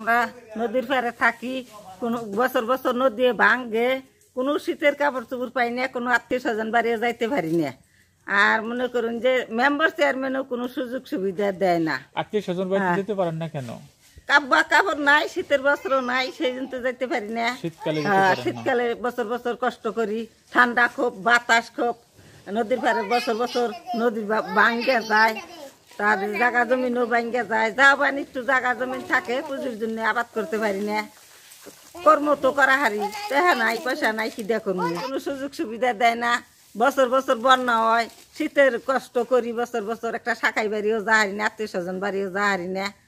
আমরা নদীর পাড়ে থাকি, কোনো বছর বছর নদী ভাঙ্গে, কোনো শীতের কাপড় চোপড় পাই না, কোনো আত্মীয় স্বজন বাড়িও যাইতে পারি না। আর মনে করুন যে মেম্বার চেয়ারম্যানও কোনো সুযোগ সুবিধা দেয় না। আত্মীয় স্বজন বাড়িতে যেতে পারেন না কেন? কাপড় নাই, শীতের বস্ত্র নাই, সেই জন্য তো যাইতে পারি না। শীতকালে বছর বছর কষ্ট করি, ঠান্ডা খুব, বাতাস খুব, নদীর পাড়ে বছর বছর নদী ভাঙ্গে যায়, তার জায়গা জমিনও ভাঙ্গে যায়। যা বান একটু জায়গা জমিন থাকে, পুজোর জন্য আবাদ করতে পারি না। কর্ম তো করা হারি, টাকা নাই, পয়সা নাই, কি দেখুন কোনো সুযোগ সুবিধা দেয় না। বছর বছর বন্যা হয়, শীতের কষ্ট করি, বছর বছর একটা শাখাই বাড়িও যা হারি না, আত্মীয় স্বজন বাড়িও যা হারি না।